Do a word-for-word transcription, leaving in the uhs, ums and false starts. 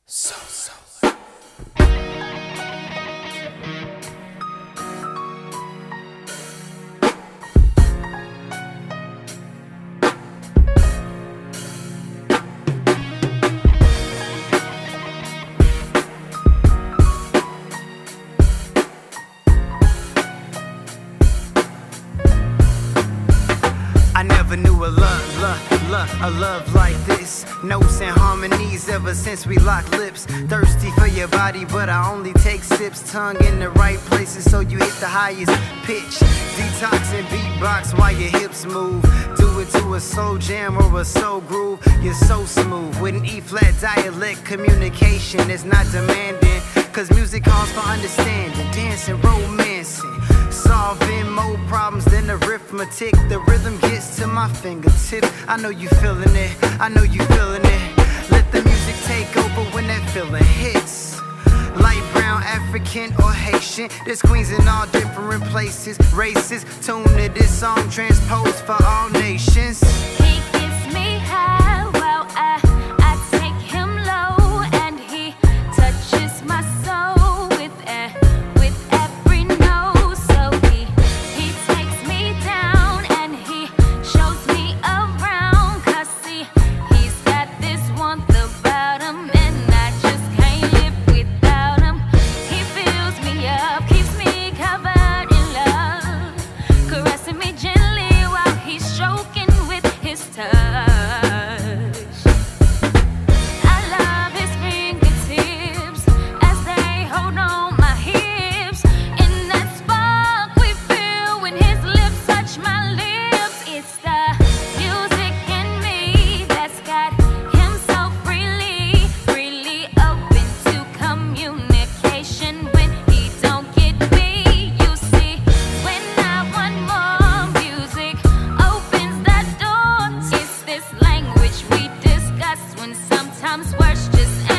So, so. I never knew a love, love, love, a love like this. Notes and harmonies ever since we locked lips. Thirsty for your body, but I only take sips. Tongue in the right places so you hit the highest pitch. Detox and beatbox while your hips move. Do it to a soul jam or a soul groove. You're so smooth with an E-flat dialect. Communication is not demanding, cause music calls for understanding. Dancing, romancing, solving more problems than arithmetic. The rhythm gets to my fingertips. I know you feeling it, I know you feeling it. Let the music take over when that feeling hits. Light brown, African or Haitian, there's queens in all different places, races. Tune to this song, transposed for all nations. He gets me high while I, I take him low, and he touches my soul with a, with every note. So he, he takes me down and he shows me around, cause see, he's got this one about him, and I just can't live without him. He fills me up, keeps me covered in love, caressing me gently while he's stroking with his touch. I love his fingertips as they hold on my hips. In that spark we feel when his lips touch my lips. It's the music in me that's got him so freely, freely open to communication when he don't get me. You see, when I want more music, opens that door. It's this language we discuss when sometimes words just